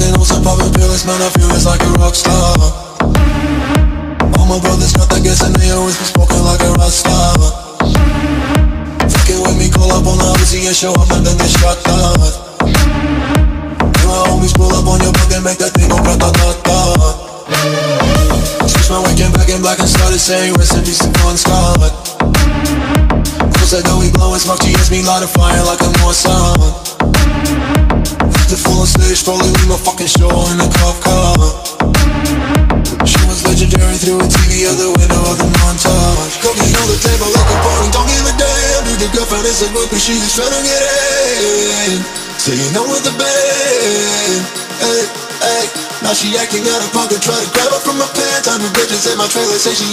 Fucking on some poppin' fearless, man, I feel it's like a rock star. All my brothers got that gas and they always be smoking like a rock star. Fucking with me, call up on the Uzi and show up and then get shot down. And my homies pull up on your block and make that thing go grata-ta-ta. Switch my weekend back in black and started saying rest in peace to Bon Scott. Close that door, we blowin' smoke, she hits me light a fire like a Mossad. The full on stage, probably leave my fucking show in a cop car. She was legendary through a TV out the window of the montage. Cooking on the table like a party, don't give a damn. Dude, the girlfriend is a groupie, she just tryna get in. So you know with the band. Hey, hey. Now she acting out of pocket, try to grab her from my pants. I'm the bitches in my trailer, say she